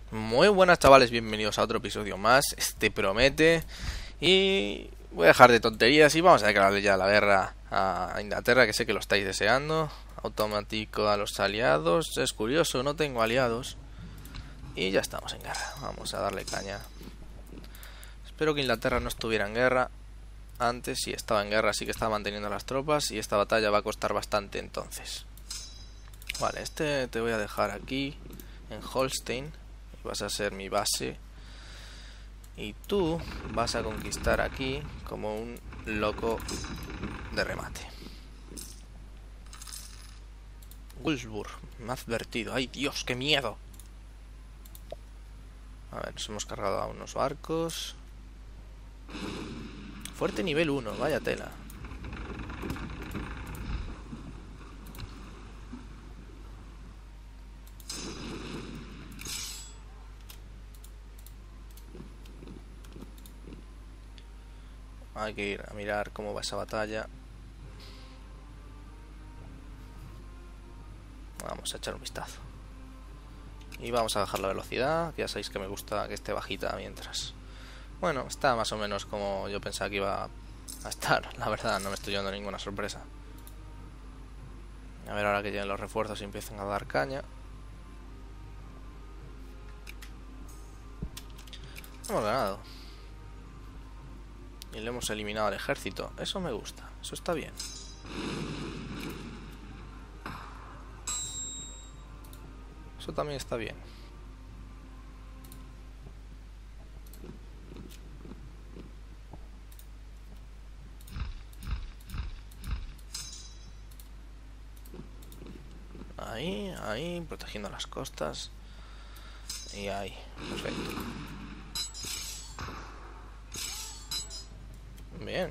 Muy buenas chavales, bienvenidos a otro episodio más. Este promete. Y voy a dejar de tonterías y vamos a declararle ya la guerra a Inglaterra, que sé que lo estáis deseando. Automático a los aliados. Es curioso, no tengo aliados. Y ya estamos en guerra. Vamos a darle caña. Espero que Inglaterra no estuviera en guerra. Antes sí estaba en guerra, así que estaba manteniendo las tropas. Y esta batalla va a costar bastante entonces. Vale, este te voy a dejar aquí en Holstein. Vas a ser mi base. Y tú vas a conquistar aquí como un loco de remate. Wolfsburg, me ha advertido. ¡Ay, Dios, qué miedo! A ver, nos hemos cargado a unos barcos. Fuerte nivel 1, vaya tela. Hay que ir a mirar cómo va esa batalla. Vamos a echar un vistazo. Y vamos a bajar la velocidad. Ya sabéis que me gusta que esté bajita mientras. Bueno, está más o menos como yo pensaba que iba a estar. La verdad, no me estoy llevando ninguna sorpresa. A ver ahora que lleguen los refuerzos y empiecen a dar caña. Hemos ganado. Y le hemos eliminado al ejército. Eso me gusta. Eso está bien. Eso también está bien. Ahí, protegiendo las costas. Y ahí, perfecto. Bien.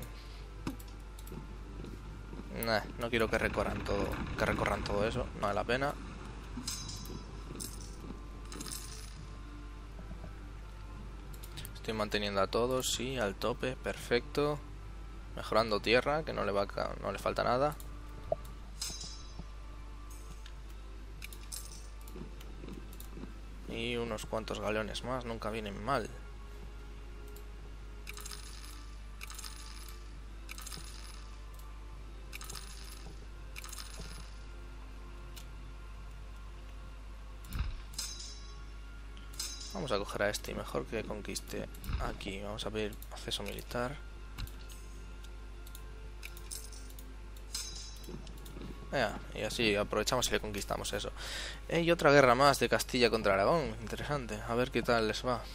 Nah, no quiero que recorran todo eso, no vale la pena. Estoy manteniendo a todos, sí, al tope, perfecto. Mejorando tierra, que no le falta nada. Y unos cuantos galeones más, nunca vienen mal. Vamos a coger a este y mejor que conquiste aquí. Vamos a pedir acceso militar. Y así aprovechamos y le conquistamos eso. Y otra guerra más de Castilla contra Aragón. Interesante. A ver qué tal les va.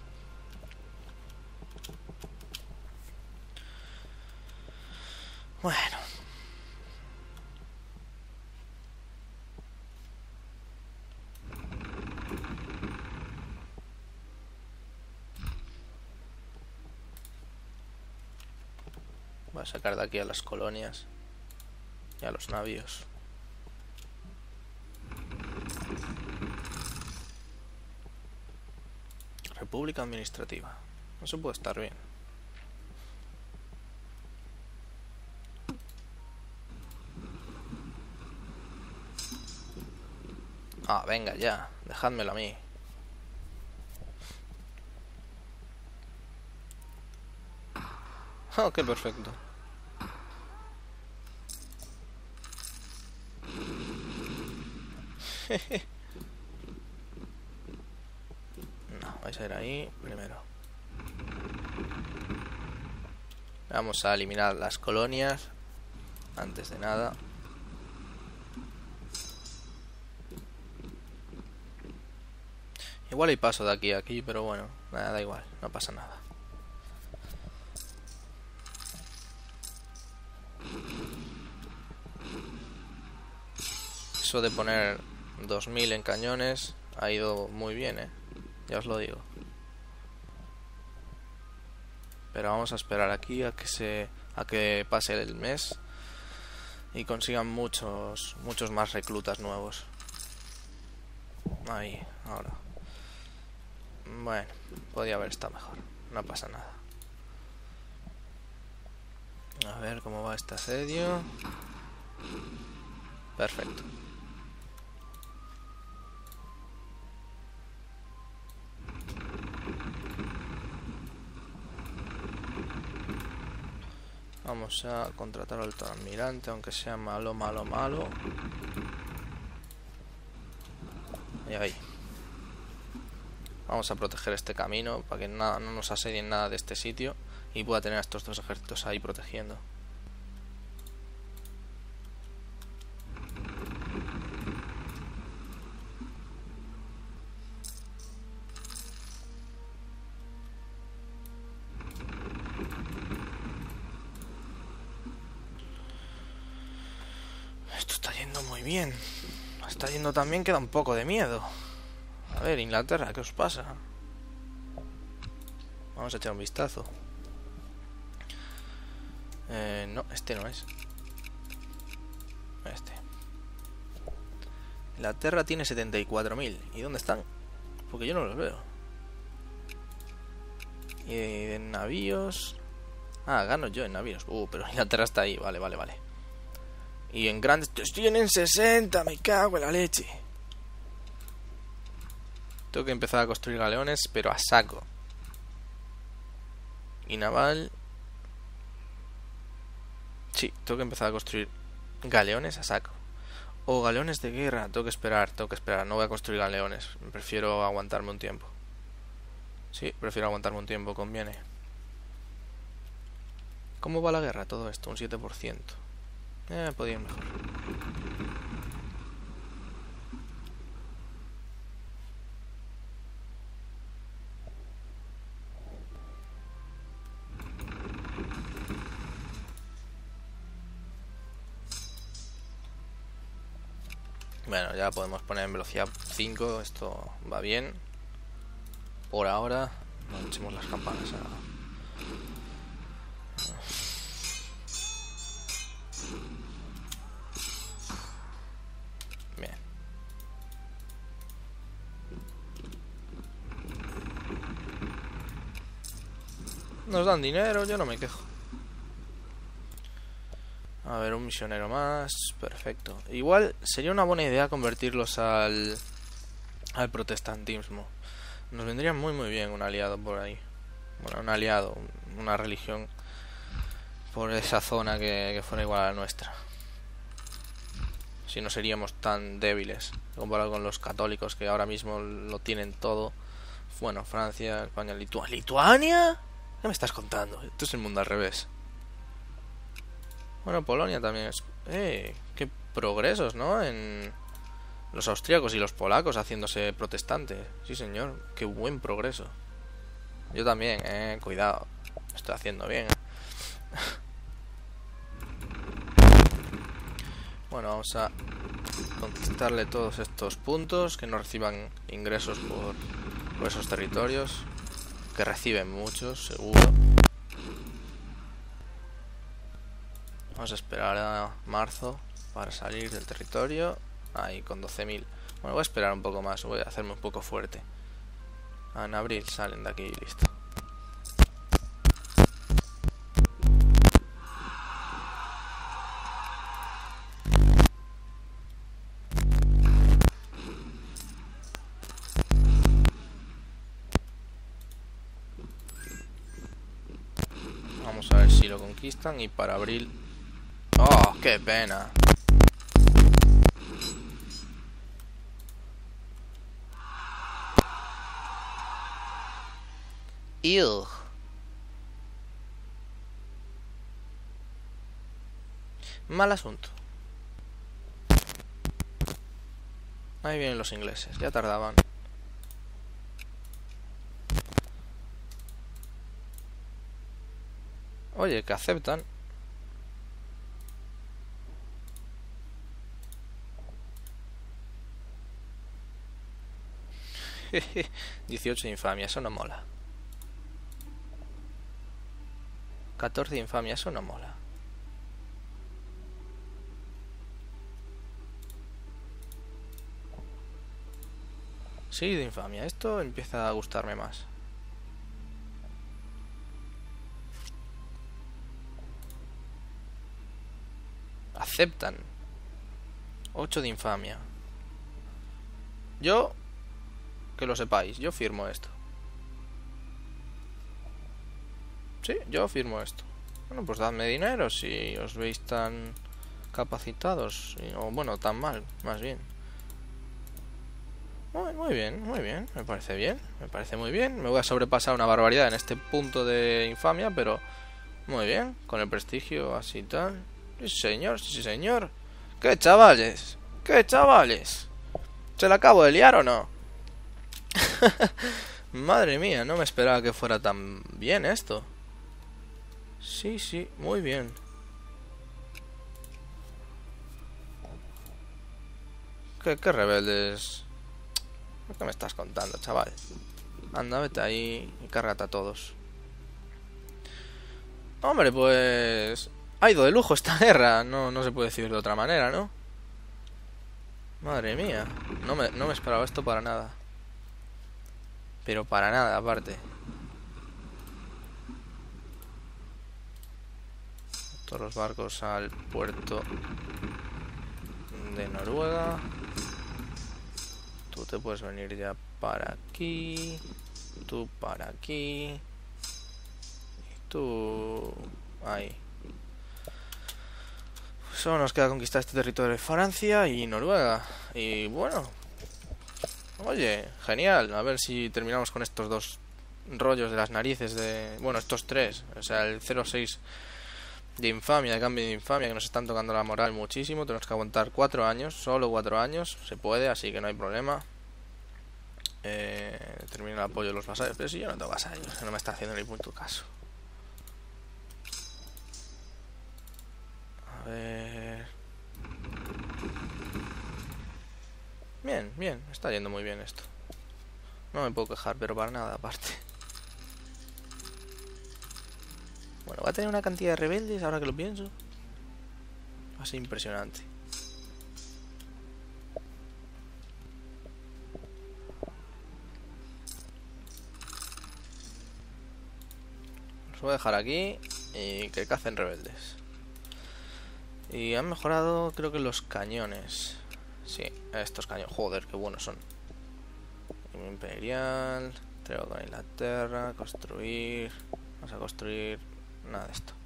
Bueno. Voy a sacar de aquí a las colonias y a los navíos. República Administrativa. Eso puede estar bien. Ah, venga ya. Dejádmelo a mí. Oh, qué perfecto. No, vais a ir ahí primero. Vamos a eliminar las colonias antes de nada. Igual hay paso de aquí a aquí, pero bueno, nada, da igual, no pasa nada. Eso de poner 2000 en cañones ha ido muy bien, ya os lo digo. Pero vamos a esperar aquí a que pase el mes y consigan muchos más reclutas nuevos. Ahí, ahora. Bueno, podría haber estado mejor, no pasa nada. A ver cómo va este asedio. Perfecto. Vamos a contratar al almirante, aunque sea malo, malo, malo. Y ahí. Vamos a proteger este camino para que nada, no nos asedien nada de este sitio y pueda tener a estos dos ejércitos ahí protegiendo. Esto está yendo muy bien. Está yendo también que da un poco de miedo. A ver, Inglaterra, ¿qué os pasa? Vamos a echar un vistazo. No, este no es. Este. Inglaterra tiene 74.000. ¿Y dónde están? Porque yo no los veo. Y de navíos... Ah, gano yo en navíos. Pero Inglaterra está ahí. Vale, vale, vale. Y en grandes... Tienen 60, me cago en la leche. Tengo que empezar a construir galeones, pero a saco. Y naval... Sí, tengo que empezar a construir galeones a saco. O galeones de guerra, tengo que esperar. No voy a construir galeones. Prefiero aguantarme un tiempo. Sí, prefiero aguantarme un tiempo, conviene. ¿Cómo va la guerra todo esto? Un 7%. Podía ir mejor. Bueno, ya podemos poner en velocidad 5. Esto va bien. Por ahora, no echemos las campanas. Bien. Nos dan dinero, yo no me quejo. A ver, un misionero más. Perfecto. Igual sería una buena idea convertirlos al protestantismo. Nos vendría muy muy bien un aliado por ahí. Bueno, un aliado, una religión por esa zona que fuera igual a la nuestra. Si no seríamos tan débiles comparado con los católicos que ahora mismo lo tienen todo. Bueno, Francia, España, Lituania. ¿Lituania? ¿Qué me estás contando? Esto es el mundo al revés. Bueno, Polonia también es... qué progresos, ¿no? En los austríacos y los polacos haciéndose protestantes. Sí, señor. Qué buen progreso. Yo también, cuidado. Lo estoy haciendo bien. Bueno, vamos a conquistarle todos estos puntos. Que no reciban ingresos por esos territorios. Que reciben muchos, seguro. Vamos a esperar a marzo para salir del territorio. Ahí, con 12.000. Bueno, voy a esperar un poco más. Voy a hacerme un poco fuerte. En abril salen de aquí y listo. Vamos a ver si lo conquistan. Y para abril... ¡Oh, qué pena! ¡Ew! Mal asunto. Ahí vienen los ingleses. Ya tardaban. Oye, que aceptan. Jeje, 18 de infamia, eso no mola. 14 de infamia, eso no mola. Sí, de infamia, esto empieza a gustarme más. Aceptan. 8 de infamia. Yo, que lo sepáis, yo firmo esto. Sí, yo firmo esto. Bueno, pues dadme dinero si os veis tan capacitados. O bueno, tan mal, más bien. Muy bien, muy bien. Me parece bien. Me parece muy bien. Me voy a sobrepasar una barbaridad en este punto de infamia, pero muy bien. Con el prestigio así y tal. Sí, señor, sí, señor. ¿Qué chavales? ¿Qué chavales? ¿Se la acabo de liar o no? Madre mía, no me esperaba que fuera tan bien esto. Sí, sí, muy bien. ¿Qué rebeldes? ¿Qué me estás contando, chaval? Anda, vete ahí y cárgate a todos. Hombre, pues... ha ido de lujo esta guerra. No se puede decir de otra manera, ¿no? Madre mía. No me esperaba esto para nada. Pero para nada, aparte. Todos los barcos al puerto de Noruega. Tú te puedes venir ya para aquí. Tú para aquí. Y tú... ahí. Solo nos queda conquistar este territorio de Francia y Noruega. Y bueno... oye, genial. A ver si terminamos con estos dos rollos de las narices de... bueno, estos tres. O sea, el 06 de infamia, de cambio de infamia, que nos están tocando la moral muchísimo. Tenemos que aguantar 4 años, solo 4 años. Se puede, así que no hay problema. Termina el apoyo de los vasallos. Pero si yo no tengo vasallos, no me está haciendo ni punto caso. A ver... bien, bien, está yendo muy bien esto. No me puedo quejar, pero para nada aparte. Bueno, va a tener una cantidad de rebeldes, ahora que lo pienso. Va a ser impresionante. Los voy a dejar aquí y que cacen rebeldes. Y han mejorado, creo que los cañones. Sí, estos cañones. Joder, qué buenos son. Imperial. Traigo con Inglaterra. Construir. Vamos a construir nada de esto.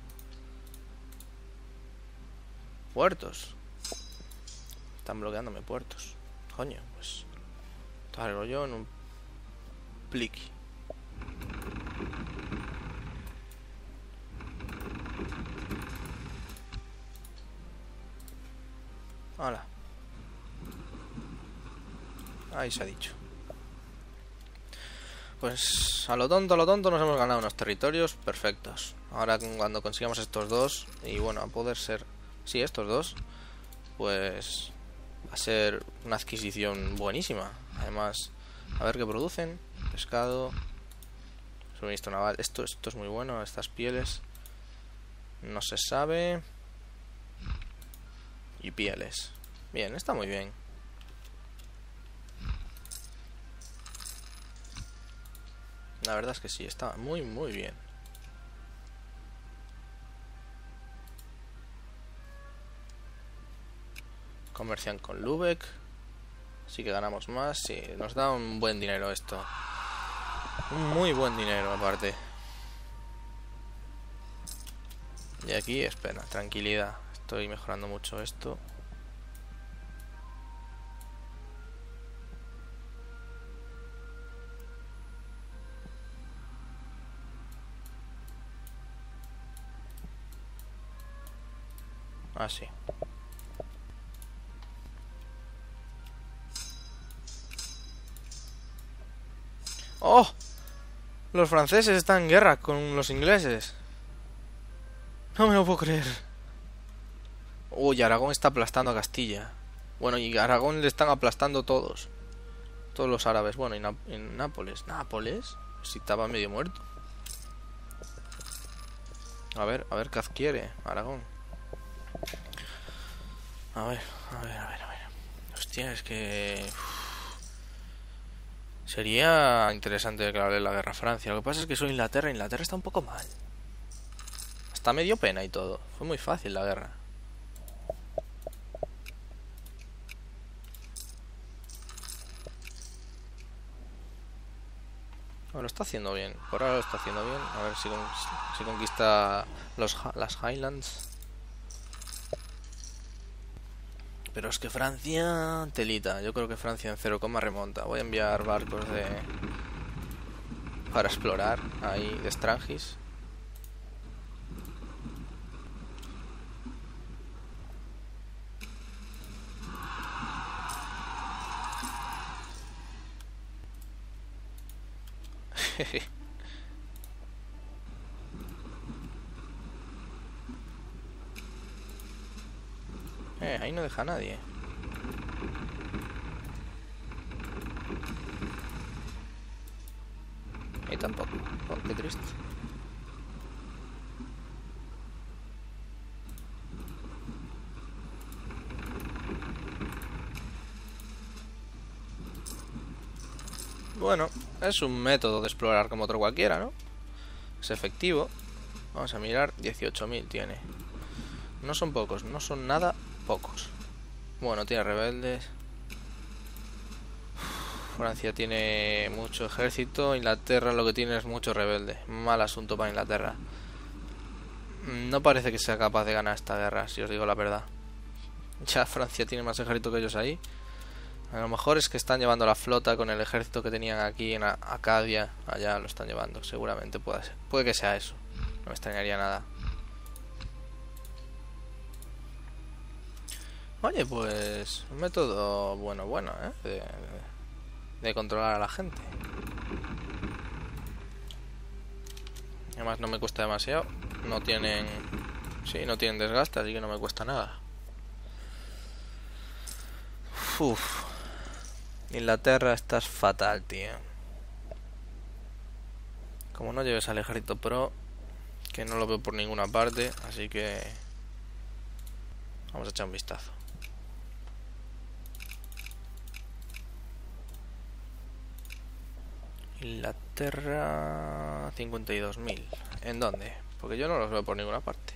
Puertos. Están bloqueándome puertos. Coño, pues todo algo yo en un pliqui. Hola. Ahí se ha dicho. Pues a lo tonto nos hemos ganado unos territorios perfectos. Ahora cuando consigamos estos dos, y bueno, a poder ser... sí, estos dos, pues va a ser una adquisición buenísima. Además, a ver qué producen. Pescado, suministro naval. Esto es muy bueno, estas pieles. No se sabe. Y pieles. Bien, está muy bien. La verdad es que sí, está muy muy bien. Comercian con Lübeck. Así que ganamos más. Sí, nos da un buen dinero esto. Un muy buen dinero aparte. Y aquí, espera, tranquilidad. Estoy mejorando mucho esto. Así. ¡Oh! Los franceses están en guerra con los ingleses. No me lo puedo creer. Uy, Aragón está aplastando a Castilla. Bueno, y Aragón le están aplastando todos. Todos los árabes. Bueno, y en Nápoles. ¿Nápoles? Si estaba medio muerto. A ver qué adquiere Aragón. A ver. Hostia, es que... sería interesante declararle la guerra a Francia. Lo que pasa es que soy Inglaterra. Inglaterra está un poco mal. Hasta me dio pena y todo. Fue muy fácil la guerra. Bueno, lo está haciendo bien. Por ahora lo está haciendo bien. A ver si conquista las Highlands. Pero es que Francia... Telita. Yo creo que Francia en 0, remonta. Voy a enviar barcos para explorar. Ahí, de Strangis. Ahí no deja a nadie. Ahí tampoco. Oh, qué triste. Bueno, es un método de explorar como otro cualquiera, ¿no? Es efectivo. Vamos a mirar, 18.000 tiene. No son pocos, no son nada pocos. Bueno, tiene rebeldes. Francia tiene mucho ejército. Inglaterra lo que tiene es mucho rebelde. Mal asunto para Inglaterra. No parece que sea capaz de ganar esta guerra, si os digo la verdad. Ya Francia tiene más ejército que ellos ahí. A lo mejor es que están llevando la flota con el ejército que tenían aquí en Acadia. Allá lo están llevando, seguramente puede ser. Puede que sea eso. No me extrañaría nada. Oye, pues un método bueno, ¿eh? De controlar a la gente. Además no me cuesta demasiado. No tienen... Sí, no tienen desgaste, así que no me cuesta nada. Uff. Inglaterra, estás fatal, tío. Como no lleves al ejército pro, que no lo veo por ninguna parte, así que vamos a echar un vistazo. Inglaterra, 52.000. ¿En dónde? Porque yo no los veo por ninguna parte.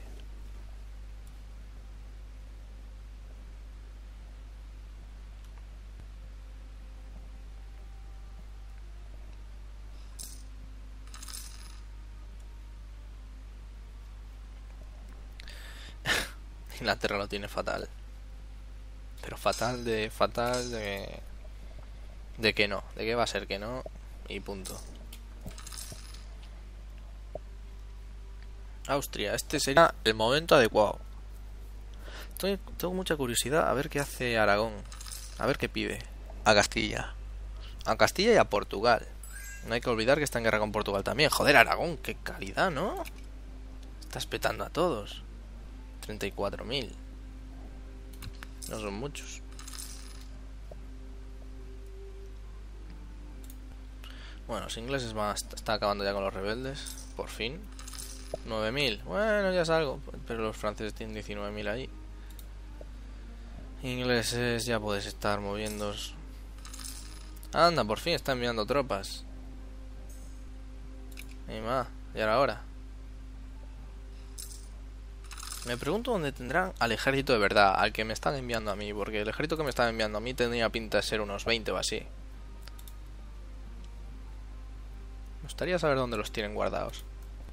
Inglaterra lo tiene fatal. Pero fatal de que no. De que va a ser que no. Y punto. Austria, este sería el momento adecuado. Tengo mucha curiosidad a ver qué hace Aragón. A ver qué pide. A Castilla. A Castilla y a Portugal. No hay que olvidar que está en guerra con Portugal también. Joder, Aragón, qué calidad, ¿no? Estás petando a todos. 34.000. No son muchos. Bueno, los ingleses están acabando ya con los rebeldes. Por fin. 9.000. Bueno, ya es algo. Pero los franceses tienen 19.000 ahí. Ingleses, ya podéis estar moviéndoos. Anda, por fin está enviando tropas. Y más, ya era hora. Me pregunto dónde tendrán al ejército de verdad, al que me están enviando a mí, porque el ejército que me están enviando a mí tenía pinta de ser unos 20 o así. Me gustaría saber dónde los tienen guardados.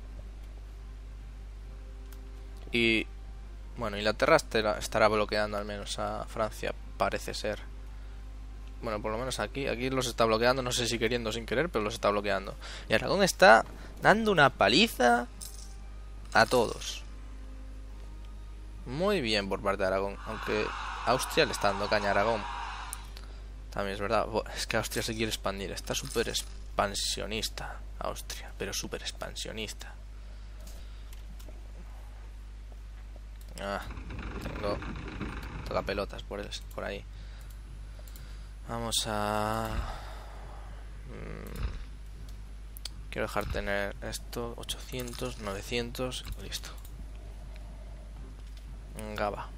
Y bueno, Inglaterra estará bloqueando al menos a Francia, parece ser. Bueno, por lo menos aquí los está bloqueando, no sé si queriendo o sin querer, pero los está bloqueando. Y Aragón está dando una paliza a todos. Muy bien por parte de Aragón, aunque Austria le está dando caña a Aragón. También es verdad, es que Austria se quiere expandir, está súper expansionista Austria, pero súper expansionista. Tengo tocapelotas por ahí. Vamos a... quiero dejar tener esto, 800, 900, listo. Gaba.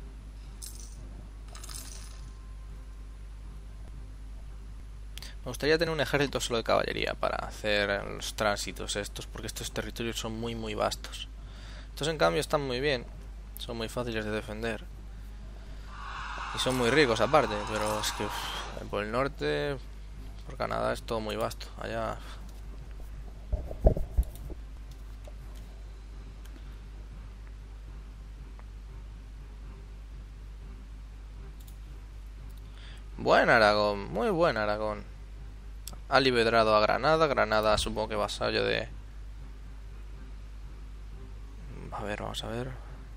Me gustaría tener un ejército solo de caballería para hacer los tránsitos estos, porque estos territorios son muy vastos. Estos en cambio están muy bien, son muy fáciles de defender y son muy ricos aparte, pero es que por el norte, por Canadá es todo muy vasto. Allá Buen Aragón, muy buen Aragón. Ha liberado a Granada. Granada supongo que vasallo de... A ver, vamos a ver.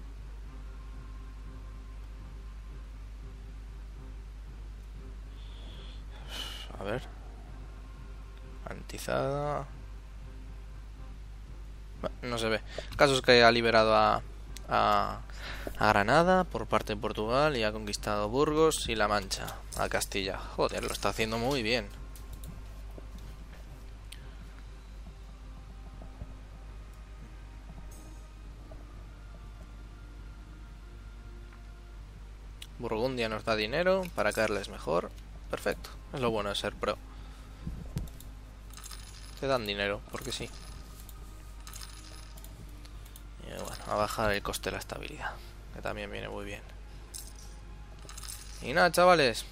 A ver. Antizada. No se ve. El caso es que ha liberado a Granada por parte de Portugal y ha conquistado Burgos y La Mancha, a Castilla. Joder, lo está haciendo muy bien. Burgundia nos da dinero para caerles mejor. Perfecto, es lo bueno de ser pro. Te dan dinero, porque sí. Y bueno, a bajar el coste de la estabilidad, que también viene muy bien. Y nada, chavales.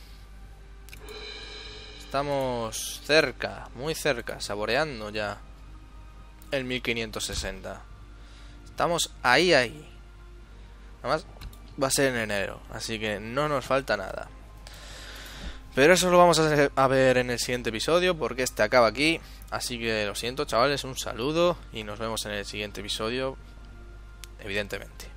Estamos cerca, muy cerca, saboreando ya el 1560. Estamos ahí. Además, va a ser en enero, así que no nos falta nada. Pero eso lo vamos a ver en el siguiente episodio, porque este acaba aquí. Así que lo siento, chavales, un saludo y nos vemos en el siguiente episodio, evidentemente.